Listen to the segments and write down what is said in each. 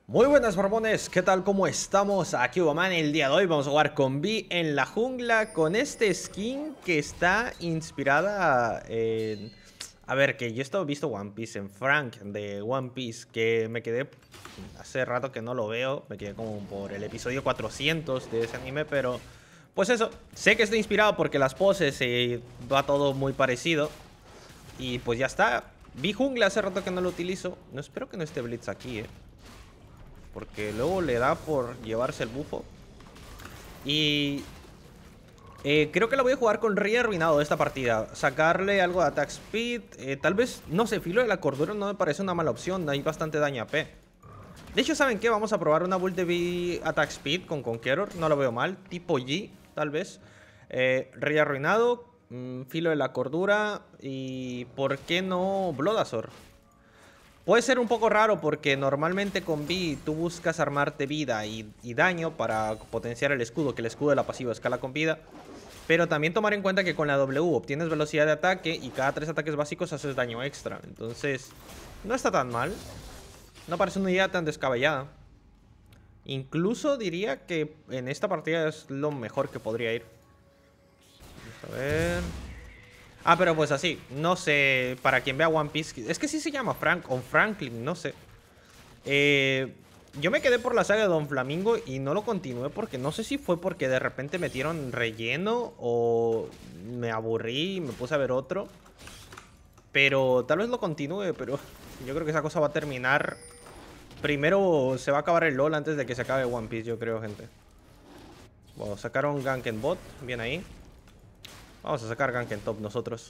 Muy buenas barbones, ¿qué tal? ¿Cómo estamos? Aquí Ubaman, el día de hoy vamos a jugar con Vi en la jungla con este skin que está inspirada en... A ver, que yo he visto One Piece en Frank de One Piece, que me quedé hace rato que no lo veo, me quedé como por el episodio 400 de ese anime, pero pues eso, sé que está inspirado porque las poses va todo muy parecido y pues ya está. Vi jungla hace rato que no lo utilizo, no espero que no esté Blitz aquí, porque luego le da por llevarse el bufo. Y creo que la voy a jugar con Rey arruinado esta partida. Sacarle algo de attack speed. Tal vez, no sé, filo de la cordura no me parece una mala opción. Hay bastante daño AP. De hecho, ¿saben qué? Vamos a probar una build de V attack speed con Conqueror. No lo veo mal. Tipo G, tal vez. Rey arruinado. Filo de la cordura. Y ¿por qué no Bloodazor? Puede ser un poco raro porque normalmente con Vi tú buscas armarte vida y daño para potenciar el escudo, que el escudo de la pasiva escala con vida. Pero también tomar en cuenta que con la W obtienes velocidad de ataque y cada 3 ataques básicos haces daño extra. Entonces, no está tan mal. No parece una idea tan descabellada. Incluso diría que en esta partida es lo mejor que podría ir. Vamos a ver... Ah, pero pues así, no sé, para quien vea One Piece, es que sí se llama Frank o Franklin, no sé. Yo me quedé por la saga de Don Flamingo y no lo continué porque no sé si fue porque de repente metieron relleno o me aburrí y me puse a ver otro. Pero tal vez lo continúe, pero yo creo que esa cosa va a terminar. Primero se va a acabar el LoL antes de que se acabe One Piece, yo creo, gente. Bueno, sacaron gank en bot, bien ahí. Vamos a sacar gank en top nosotros.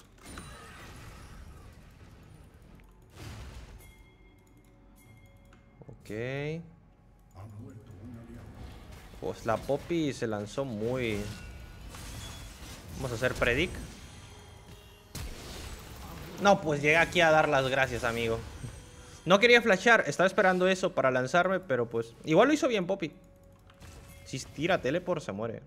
Ok. Pues la Poppy se lanzó muy... Vamos a hacer predict. No, pues llegué aquí a dar las gracias, amigo. No quería flashear, estaba esperando eso para lanzarme, pero pues... Igual lo hizo bien Poppy. Si tira teleport se muere.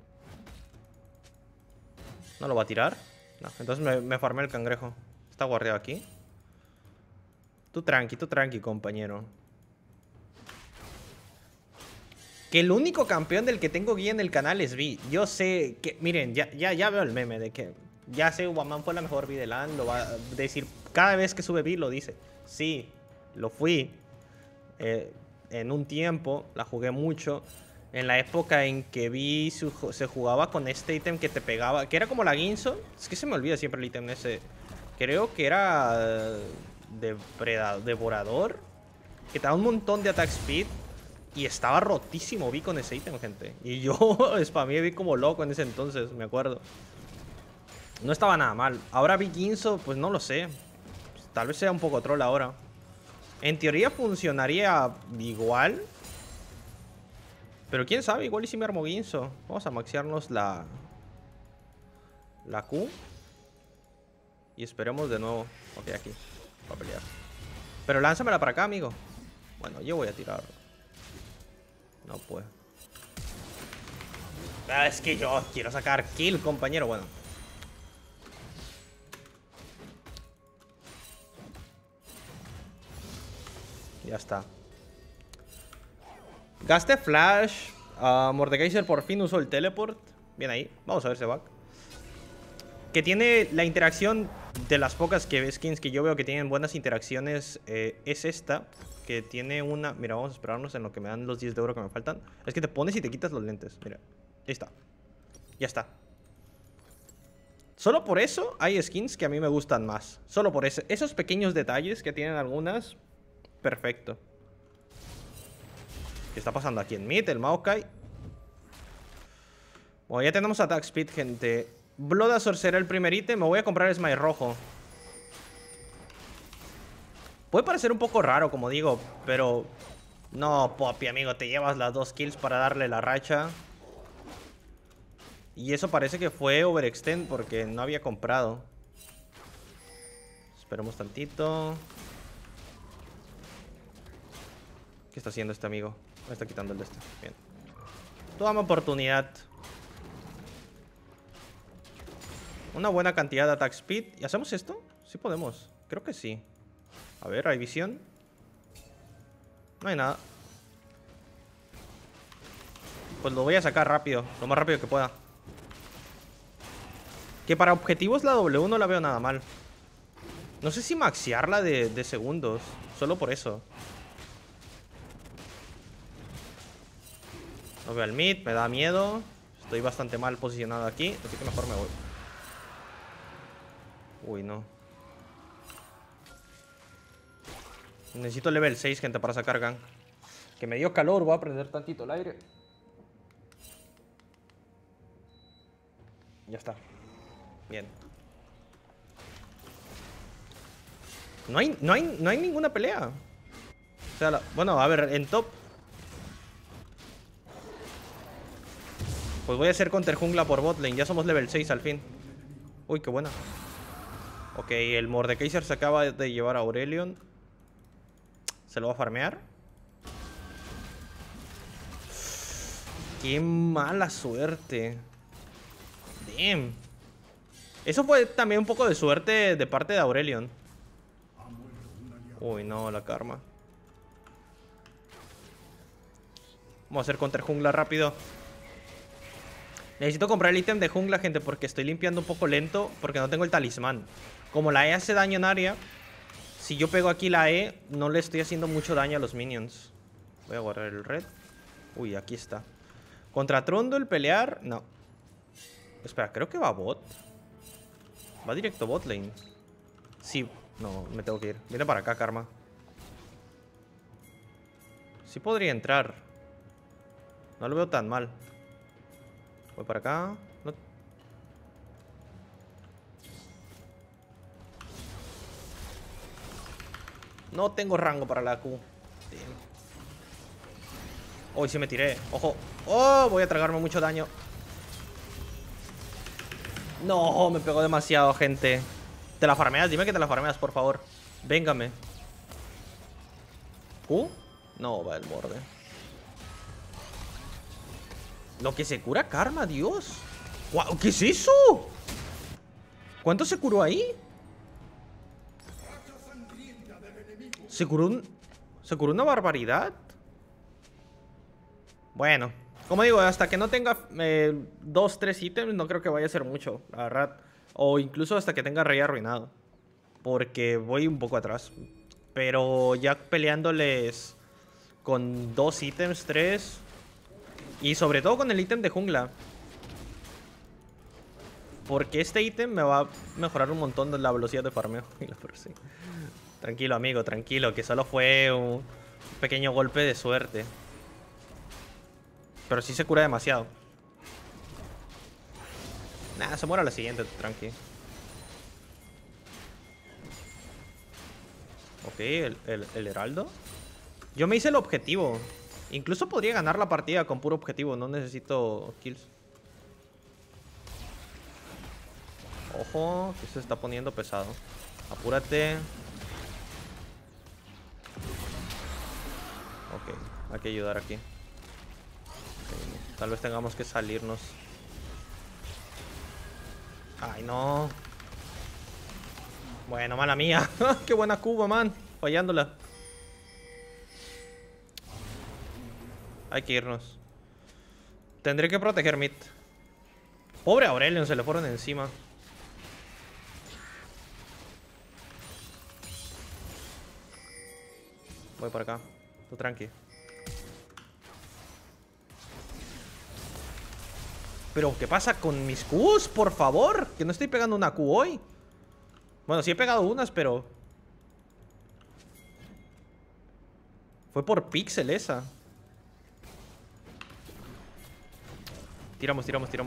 ¿No lo va a tirar? No, entonces me farmé el cangrejo. Está guardiado aquí. Tú tranqui, compañero. Que el único campeón del que tengo guía en el canal es Vi. Yo sé que... Miren, ya veo el meme de que... Ya sé, Ubaman fue la mejor Vi de LAN. Lo va a decir... Cada vez que sube Vi lo dice. Sí, lo fui. En un tiempo, la jugué mucho. En la época en que Vi se jugaba con este ítem que te pegaba. Que era como la Guinzo. Es que se me olvida siempre el ítem ese. Creo que era... Devorador. Que te da un montón de attack speed. Y estaba rotísimo Vi con ese ítem, gente. Y yo spameé Vi como loco en ese entonces, me acuerdo. No estaba nada mal. Ahora Vi Guinzo, pues no lo sé. Tal vez sea un poco troll ahora. En teoría funcionaría igual. Pero quién sabe, igual y si me armo Guinzo. Vamos a maxearnos la Q. Y esperemos de nuevo. Ok, aquí. Va a pelear. Pero lánzamela para acá, amigo. Bueno, yo voy a tirar. No puedo. Ah, es que yo quiero sacar kill, compañero. Bueno. Ya está. Gaste flash. Mordekaiser por fin usó el teleport. Bien ahí. Vamos a ver ese bug. Que tiene la interacción de las pocas skins que yo veo que tienen buenas interacciones. Es esta. Que tiene una... Mira, vamos a esperarnos en lo que me dan los 10 de oro que me faltan. Es que te pones y te quitas los lentes. Mira. Ahí está. Ya está. Solo por eso hay skins que a mí me gustan más. Solo por esos pequeños detalles que tienen algunas. Perfecto. ¿Qué está pasando aquí en mid? El Maokai. Bueno, ya tenemos attack speed, gente. Bloodazor será el primer ítem. Me voy a comprar Smite rojo. Puede parecer un poco raro, como digo, pero... No, Poppy, amigo, te llevas las 2 kills para darle la racha. Y eso parece que fue overextend porque no había comprado. Esperemos tantito. ¿Qué está haciendo este amigo? Me está quitando el de este. Bien. Toma oportunidad. Una buena cantidad de attack speed. ¿Y hacemos esto? Sí podemos. Creo que sí. A ver, hay visión. No hay nada. Pues lo voy a sacar rápido, lo más rápido que pueda. Que para objetivos la W no la veo nada mal. No sé si maxearla de segundos. Solo por eso. No veo al mid, me da miedo. Estoy bastante mal posicionado aquí, así que mejor me voy. Uy, no. Necesito level 6, gente, para sacar gank. Que me dio calor, voy a prender tantito el aire. Ya está. Bien. No hay ninguna pelea. O sea, bueno, a ver, en top. Pues voy a hacer counter jungla por botlane. Ya somos level 6 al fin. Uy, qué buena. Ok, el Mordekaiser se acaba de llevar a Aurelion. ¿Se lo va a farmear? Qué mala suerte. Damn. Eso fue también un poco de suerte de parte de Aurelion. Uy, no, la karma. Vamos a hacer counter jungla rápido. Necesito comprar el ítem de jungla, gente, porque estoy limpiando un poco lento, porque no tengo el talismán. Como la E hace daño en área, si yo pego aquí la E, no le estoy haciendo mucho daño a los minions. Voy a guardar el red. Uy, aquí está. Contra Trundle pelear, no. Espera, creo que va a bot. Va directo bot lane. Sí, no, me tengo que ir. Viene para acá, Karma. Sí podría entrar. No lo veo tan mal. Voy para acá. No. No tengo rango para la Q. Uy, sí me tiré. Ojo. Oh, voy a tragarme mucho daño. No, me pegó demasiado, gente. ¿Te la farmeas? Dime que te la farmeas, por favor. Véngame. ¿Q? No, va el borde. Lo que se cura Karma, Dios. ¿Qué es eso? ¿Cuánto se curó ahí? ¿Se curó una barbaridad? Bueno, como digo, hasta que no tenga 2, 3 ítems, no creo que vaya a ser mucho, la verdad. O incluso hasta que tenga rey arruinado. Porque voy un poco atrás. Pero ya peleándoles con 2 ítems, 3. Y sobre todo con el ítem de jungla. Porque este ítem me va a mejorar un montón de la velocidad de farmeo. Tranquilo, amigo, tranquilo. Que solo fue un pequeño golpe de suerte. Pero sí se cura demasiado. Nah, se muere a la siguiente, tranqui. Ok, el heraldo. Yo me hice el objetivo. Incluso podría ganar la partida con puro objetivo. No necesito kills. Ojo, que se está poniendo pesado. Apúrate. Ok, hay que ayudar aquí. Okay, tal vez tengamos que salirnos. Ay, no. Bueno, mala mía. Qué buena cuba, man. Fallándola. Hay que irnos. Tendré que proteger mid. Pobre Aurelion, se le fueron encima. Voy por acá. Tú tranqui. Pero, ¿qué pasa con mis Qs? Por favor, que no estoy pegando una Q hoy. Bueno, sí he pegado unas, pero... fue por pixel esa. Tiramos.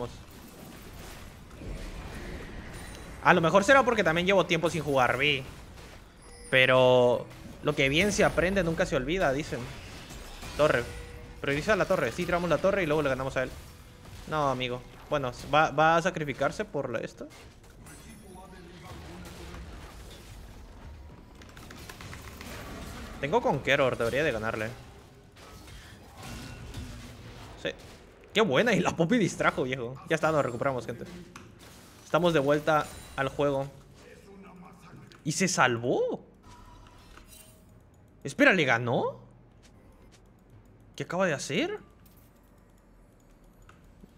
A lo mejor será porque también llevo tiempo sin jugar B. Pero... lo que bien se aprende nunca se olvida, dicen. Torre. Prioriza la torre. Sí, tiramos la torre y luego le ganamos a él. No, amigo. Bueno, va a sacrificarse por esto. Tengo Conqueror, debería de ganarle. Sí. Qué buena, y la Poppy distrajo, viejo. Ya está, nos recuperamos, gente. Estamos de vuelta al juego. ¿Y se salvó? Espera, ¿le ganó? ¿Qué acaba de hacer?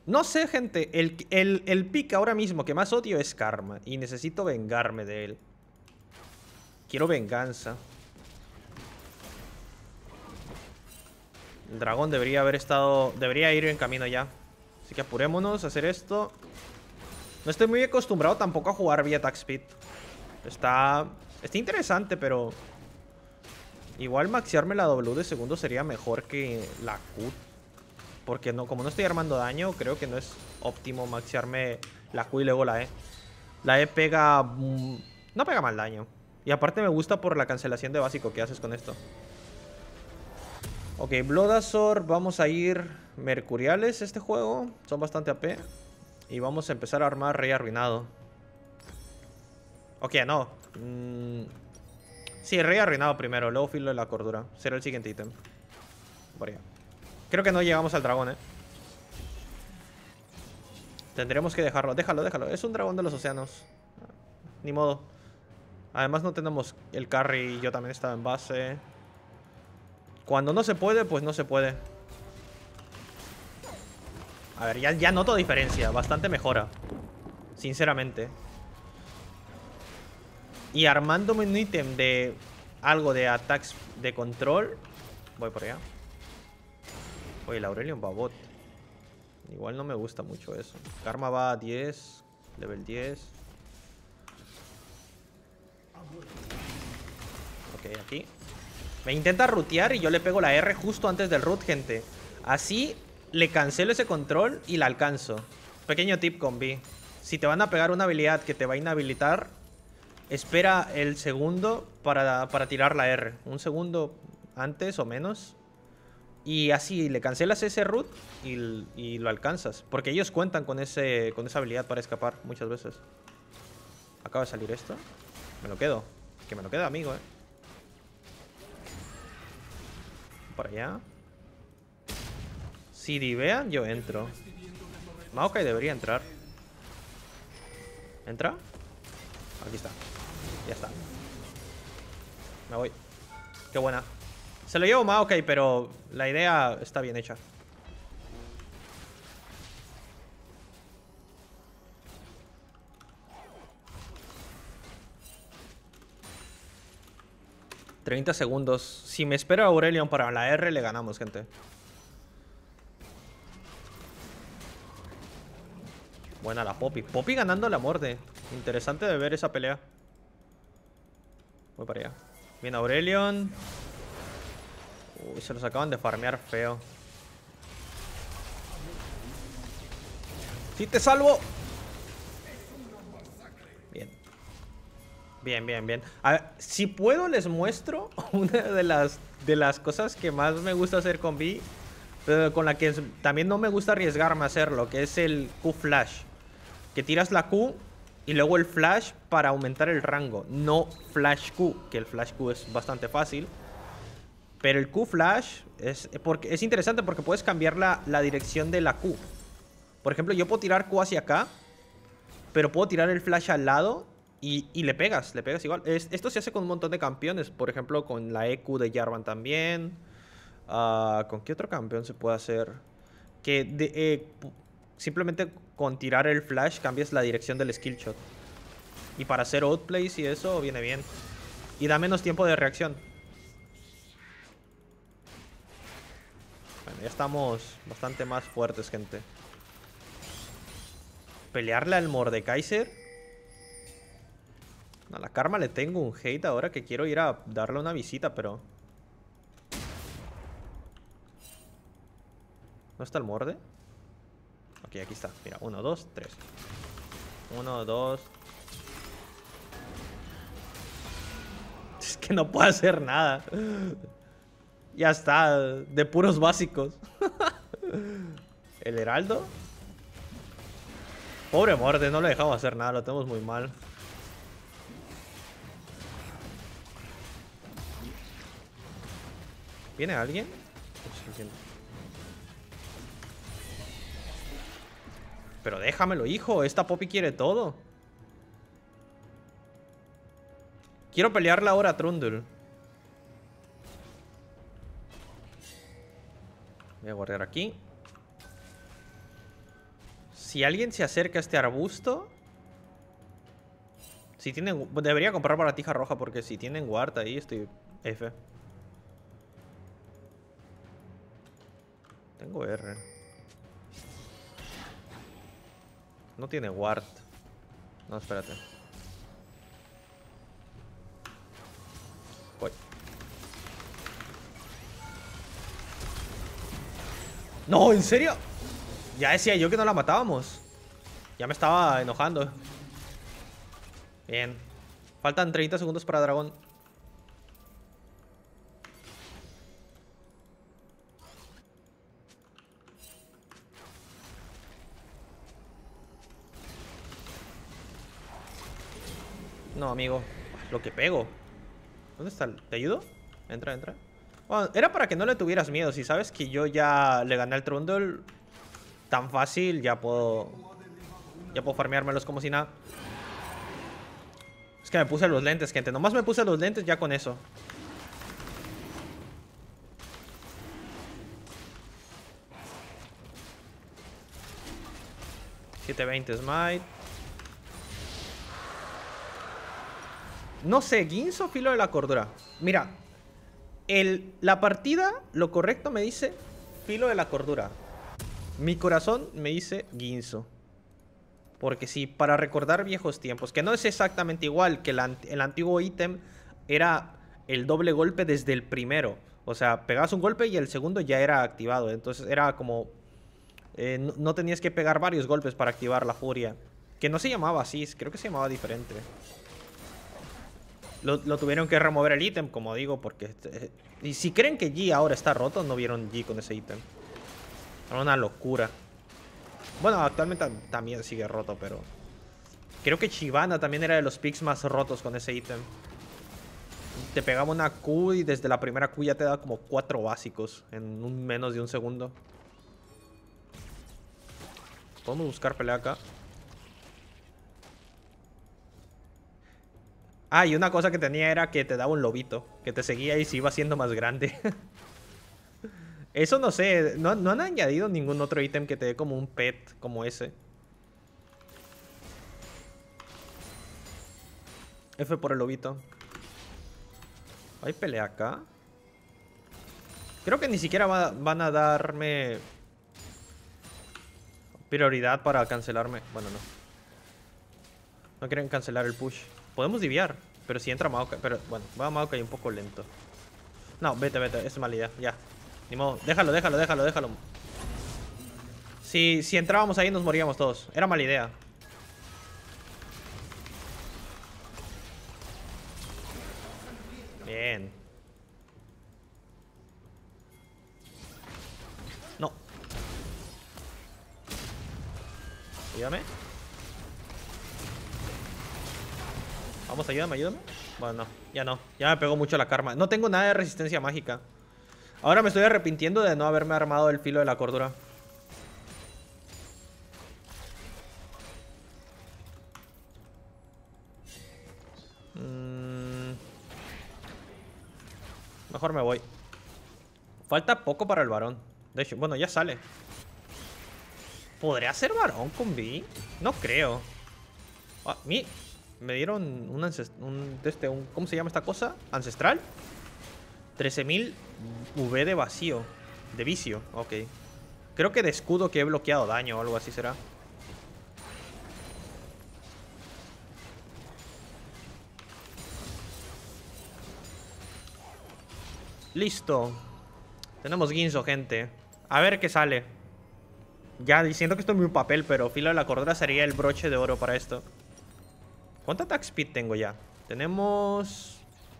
No sé, gente. El pick ahora mismo que más odio es Karma. Y necesito vengarme de él. Quiero venganza. El dragón debería haber estado... Debería ir en camino ya. Así que apurémonos a hacer esto. No estoy muy acostumbrado tampoco a jugar vía attack speed. Está interesante, pero... Igual maxearme la W de segundo sería mejor que la Q. Porque no, como no estoy armando daño, creo que no es óptimo maxearme la Q y luego la E. La E pega... no pega mal daño. Y aparte me gusta por la cancelación de básico que haces con esto. Ok, Bloodazor. Vamos a ir mercuriales este juego. Son bastante AP. Y vamos a empezar a armar Rey Arruinado. Ok, no. Sí, Rey Arruinado primero. Luego Filo de la Cordura. Será el siguiente ítem. Por allá. Creo que no llegamos al dragón, Tendremos que dejarlo. Déjalo, déjalo. Es un dragón de los océanos. Ni modo. Además no tenemos el carry. Yo también estaba en base. Cuando no se puede, pues no se puede. A ver, ya noto diferencia. Bastante mejora. Sinceramente. Y armándome un ítem de... algo de attacks de control. Voy por allá. Oye, el Aurelion va bot. Igual no me gusta mucho eso. Karma va a 10. Level 10. Ok, aquí. Me intenta rutear y yo le pego la R justo antes del root, gente. Así le cancelo ese control y la alcanzo. Pequeño tip con B. Si te van a pegar una habilidad que te va a inhabilitar, espera el segundo para tirar la R. Un segundo antes o menos. Y así le cancelas ese root y lo alcanzas. Porque ellos cuentan con esa habilidad para escapar muchas veces. Acaba de salir esto. Me lo quedo. Que me lo queda, amigo, Por allá. Si divean, yo entro. Maokai debería entrar. ¿Entra? Aquí está. Ya está. Me voy. Qué buena. Se lo llevo Maokai, pero la idea está bien hecha. $30 segundos. Si me espero a Aurelion para la R, le ganamos, gente. Buena la Poppy. Poppy ganando la Morde. Interesante de ver esa pelea. Voy para allá. Viene Aurelion. Uy, se los acaban de farmear feo. ¡Sí te salvo! Bien. Bien, bien, bien. A ver, si puedo les muestro una de las cosas que más me gusta hacer con Vi, pero con la que también no me gusta arriesgarme a hacerlo, que es el Q-Flash. Que tiras la Q y luego el Flash para aumentar el rango. No Flash Q, que el Flash Q es bastante fácil. Pero el Q-Flash es interesante porque puedes cambiar la dirección de la Q. Por ejemplo, yo puedo tirar Q hacia acá, pero puedo tirar el Flash al lado y le pegas igual. Esto se hace con un montón de campeones. Por ejemplo, con la EQ de Jarvan también. ¿Con qué otro campeón se puede hacer? Que simplemente con tirar el Flash cambias la dirección del skill shot. Y para hacer outplays y eso viene bien. Y da menos tiempo de reacción. Bueno, ya estamos bastante más fuertes, gente. Pelearle al Mordekaiser. A la Karma le tengo un hate ahora que quiero ir a darle una visita, pero... ¿No está el Morde? Ok, aquí está. Mira, 1, 2, 3. 1, 2. Es que no puedo hacer nada. Ya está, de puros básicos. El Heraldo. Pobre Morde, no le dejamos hacer nada, lo tenemos muy mal. ¿Viene alguien? Pero déjamelo, hijo. Esta Poppy quiere todo. Quiero pelearla ahora a Trundle. Voy a guardar aquí. Si alguien se acerca a este arbusto... Si tienen... Debería comprar baratija roja porque si tienen ward ahí estoy F. Tengo R. No tiene ward. No, espérate. Voy. No, ¿en serio? Ya decía yo que no la matábamos. Ya me estaba enojando. Bien. Faltan 30 segundos para dragón. No, amigo. Lo que pego. ¿Dónde está? ¿Te ayudo? Entra, entra. Bueno, era para que no le tuvieras miedo. Si sabes que yo ya le gané al Trundle tan fácil, ya puedo farmeármelos como si nada. Es que me puse los lentes, gente. Nomás me puse los lentes ya con eso. $720 smite. No sé, Guinzo o Filo de la Cordura. Mira, la partida, lo correcto me dice Filo de la Cordura. Mi corazón me dice Guinzo. Porque sí, para recordar viejos tiempos. Que no es exactamente igual. Que el antiguo ítem era el doble golpe desde el primero. O sea, pegabas un golpe y el segundo ya era activado. Entonces era como... no tenías que pegar varios golpes para activar la furia. Que no se llamaba así, creo que se llamaba diferente. Lo tuvieron que remover el ítem, como digo, porque... y si creen que G ahora está roto, no vieron G con ese ítem. Era una locura. Bueno, actualmente también sigue roto, pero... creo que Shyvana también era de los picks más rotos con ese ítem. Te pegaba una Q y desde la primera Q ya te da como 4 básicos en menos de un segundo. Podemos buscar pelea acá. Ah, y una cosa que tenía era que te daba un lobito, que te seguía y se iba haciendo más grande. Eso no sé, no han añadido ningún otro ítem que te dé como un pet como ese. F por el lobito. ¿Hay pelea acá? Creo que ni siquiera van a darme prioridad para cancelarme. Bueno, no. No quieren cancelar el push. Podemos diviar, pero si entra Maokai. Pero bueno, va Maokai un poco lento. No, vete, es mala idea, ya. Ni modo, déjalo. Si entrábamos ahí nos moríamos todos. Era mala idea. Bien. No. Ayúdame. Vamos, ayúdame. Bueno, no, ya no. Ya me pegó mucho la karma. No tengo nada de resistencia mágica. Ahora me estoy arrepintiendo de no haberme armado el Filo de la Cordura. Mejor me voy. Falta poco para el varón. De hecho, bueno, ya sale. ¿Podría ser varón con B? No creo. Me dieron un ¿cómo se llama esta cosa? ¿Ancestral? 13.000 V de vacío. De vicio, ok. Creo que de escudo que he bloqueado daño o algo así será. Listo. Tenemos Guinzo, gente. A ver qué sale. Ya diciendo que esto es muy papel, pero Filo de la Cordura sería el broche de oro para esto. ¿Cuánto attack speed tengo ya? Tenemos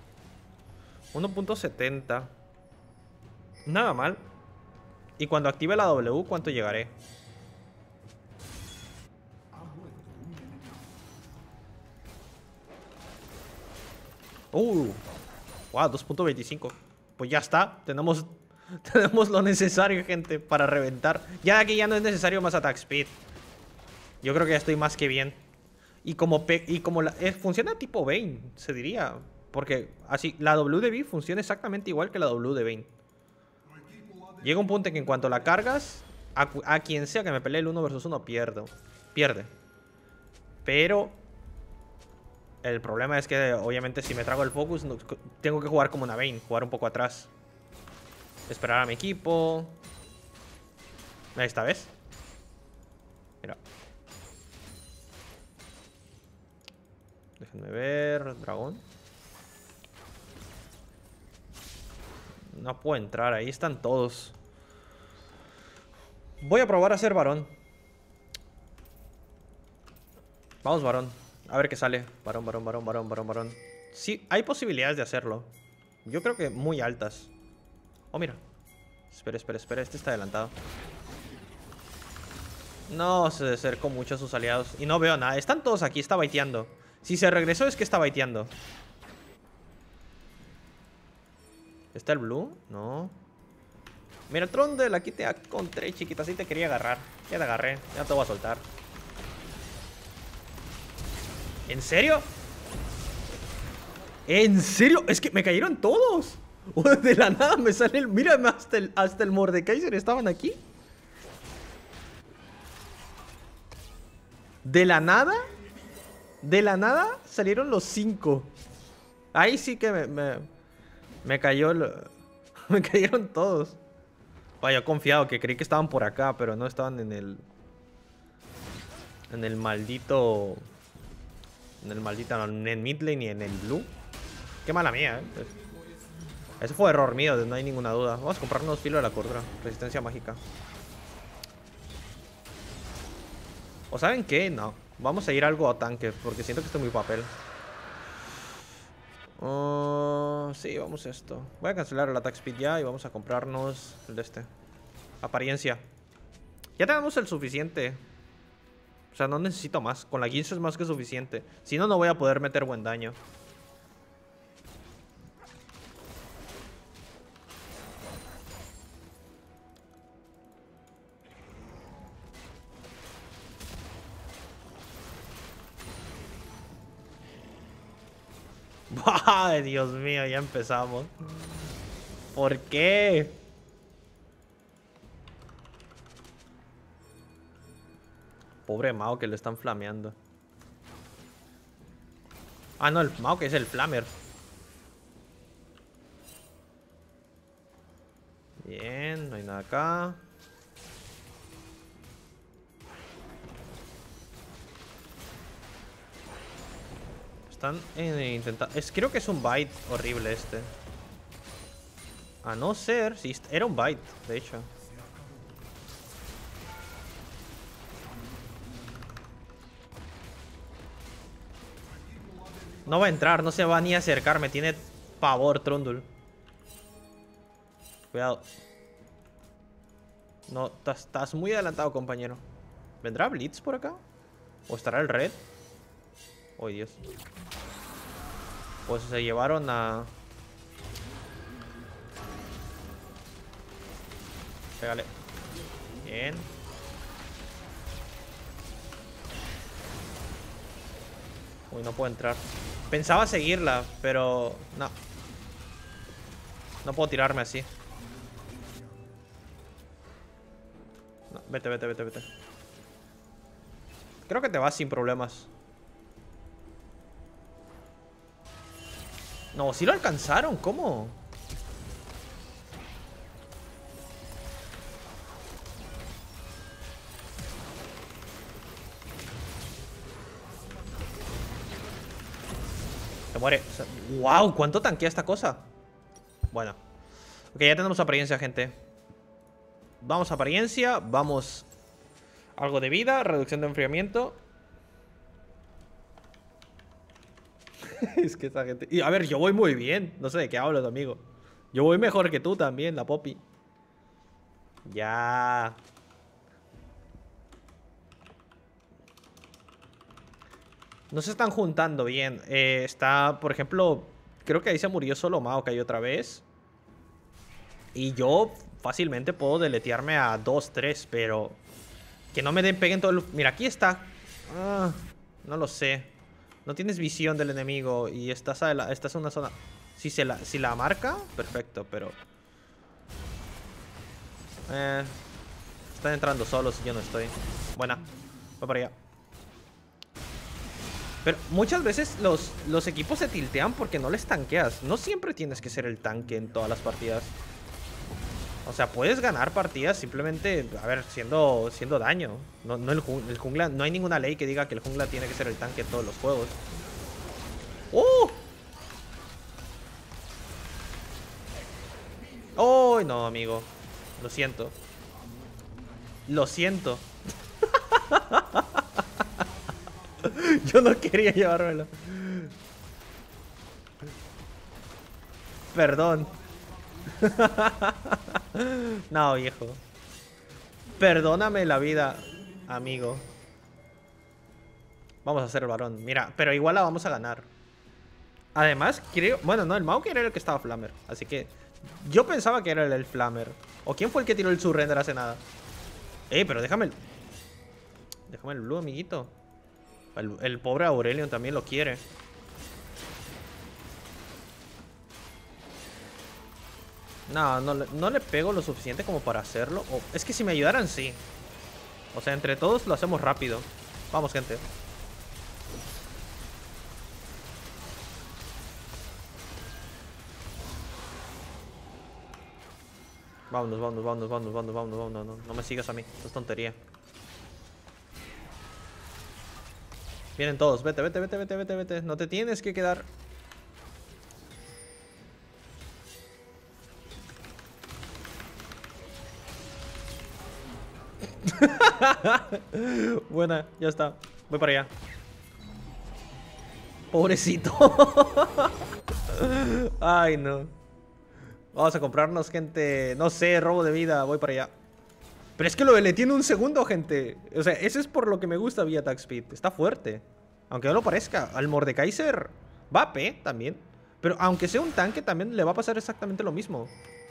1.70. Nada mal. Y cuando active la W, ¿cuánto llegaré? Wow, 2.25. Pues ya está. Tenemos lo necesario, gente, para reventar. Ya aquí ya no es necesario más attack speed. Yo creo que ya estoy más que bien. Y como funciona tipo Vayne, se diría. Porque así, la W de V funciona exactamente igual que la W de Vayne. Llega un punto en que en cuanto la cargas, A quien sea que me pelee el 1 versus 1 pierdo. Pierde. Pero el problema es que obviamente si me trago el focus tengo que jugar como una Vayne. Jugar un poco atrás. Esperar a mi equipo. Ahí está, ¿ves? Mira. Déjenme ver. Dragón. No puedo entrar. Ahí están todos. Voy a probar a hacer varón. Vamos, varón. A ver qué sale. Varón, varón, varón, varón, varón, varón. Sí, hay posibilidades de hacerlo. Yo creo que muy altas. Oh, mira. Espera, espera, espera. Este está adelantado. No, se acercó mucho a sus aliados. Y no veo nada. Están todos aquí. Está baiteando. Si se regresó es que está baiteando. ¿Está el blue? No. Mira, el Trundle aquí te encontré, chiquita. Sí te quería agarrar. Ya te agarré. Ya te voy a soltar. ¿En serio? ¿En serio? Es que me cayeron todos. De la nada me sale el... Mira, hasta el Mordekaiser estaban aquí. De la nada. De la nada salieron los 5. Ahí sí que me cayó me cayeron todos. Vaya, confiado, que creí que estaban por acá, pero no estaban en el... En el maldito... En el maldito... En el mid lane ni en el blue. Qué mala mía, Ese fue error mío, no hay ninguna duda. Vamos a comprarnos filo de la cordura. Resistencia mágica. ¿O saben qué? No. Vamos a ir algo a tanque, porque siento que estoy muy papel. Sí, vamos a esto. Voy a cancelar el attack speed ya y vamos a comprarnos el de este. Apariencia. Ya tenemos el suficiente. O sea, no necesito más. Con la 15 es más que suficiente. Si no, no voy a poder meter buen daño. Ay, Dios mío, ya empezamos. ¿Por qué? Pobre Mao que le están flameando. Ah, no, el Mao que es el flamer. Bien, no hay nada acá. Están intentando... creo que es un bite horrible este. A no ser... Sí, era un bite, de hecho. No va a entrar, no se va ni a acercar. Me tiene pavor, Trundle. Cuidado. No, estás muy adelantado, compañero. ¿Vendrá Blitz por acá? ¿O estará el Red? Oh, Dios. Pues se llevaron a... Pégale. Bien. Uy, no puedo entrar. Pensaba seguirla, pero... No. No puedo tirarme así. No, vete, vete, vete, vete. Creo que te vas sin problemas. No, sí lo alcanzaron, ¿cómo? Se muere. ¡Wow! ¿Cuánto tanquea esta cosa? Bueno. Ok, ya tenemos apariencia, gente. Vamos a apariencia. Vamos. Algo de vida. Reducción de enfriamiento. Es que esta gente... Y a ver, yo voy muy bien. No sé de qué hablas, amigo. Yo voy mejor que tú también, la Poppy. Ya. No se están juntando bien. Está, por ejemplo... Creo que ahí se murió solo Maokai otra vez. Y yo fácilmente puedo deletearme a 2, 3, pero... Que no me peguen todo el... Mira, aquí está. No lo sé. No tienes visión del enemigo y estás en una zona... Si la marca, perfecto, pero... Están entrando solos y yo no estoy. Buena. Voy para allá. Pero muchas veces los equipos se tiltean porque no les tanqueas. No siempre tienes que ser el tanque en todas las partidas. O sea, puedes ganar partidas simplemente, a ver, siendo daño. No el jungla, no hay ninguna ley que diga que el jungla tiene que ser el tanque en todos los juegos. ¡Oh! ¡Oh! No, amigo. Lo siento. Lo siento. Yo no quería llevármelo. Perdón. No, viejo. Perdóname la vida, amigo. Vamos a hacer el varón. Mira, pero igual la vamos a ganar. Además, creo... Bueno, no, el Maokai era el que estaba Flamer. Así que... Yo pensaba que era el Flamer. ¿O quién fue el que tiró el surrender hace nada? Pero déjame el... Déjame el blue, amiguito. El pobre Aurelion también lo quiere. No, no le pego lo suficiente como para hacerlo. Es que si me ayudaran, sí. O sea, entre todos lo hacemos rápido. Vamos, gente. Vámonos, vámonos. No me sigas a mí. Esto es tontería. Vienen todos. Vete. No te tienes que quedar. Buena, ya está. Voy para allá. Pobrecito. Ay, no. Vamos a comprarnos, gente. No sé, robo de vida. Voy para allá. Pero es que lo tiene un segundo, gente. O sea, ese es por lo que me gusta vía attack speed. Está fuerte. Aunque no lo parezca. Al Mordekaiser va a P también. Pero aunque sea un tanque, también le va a pasar exactamente lo mismo.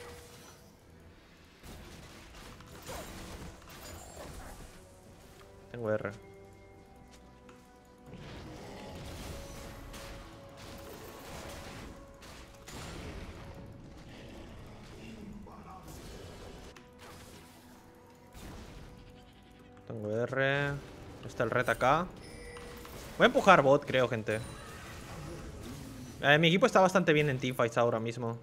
Tengo R. Tengo R. Está el red acá. Voy a empujar bot, creo, gente. Mi equipo está bastante bien en teamfights ahora mismo.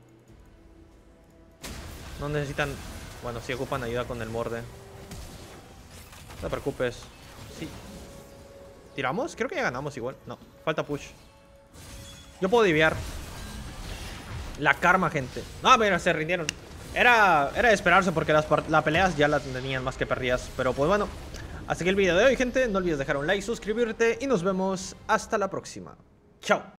No necesitan... Bueno, sí ocupan ayuda con el morde. No te preocupes. Sí. ¿Tiramos? Creo que ya ganamos igual. No, falta push. Yo puedo diviar. La karma, gente. No, mira, se rindieron. Era de esperarse porque las peleas ya las tenían más que perdidas. Pero pues bueno, hasta aquí el video de hoy, gente. No olvides dejar un like, suscribirte y nos vemos hasta la próxima. Chao.